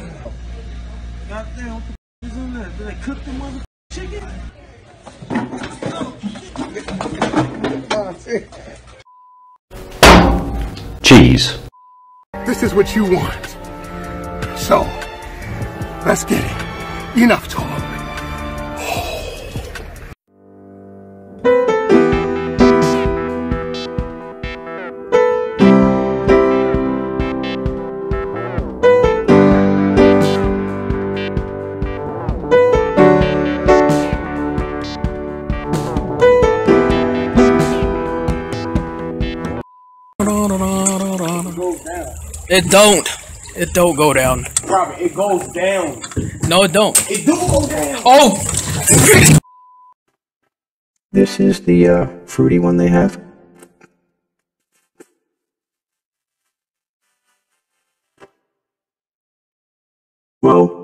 Goddamn, what the is in there? Did they cook the mother chicken? Cheese. This is what you want. So, let's get it. Enough talk. It don't. It don't go down. Robert, it goes down. No, it don't. It do go down. Oh! This is the fruity one they have. Well,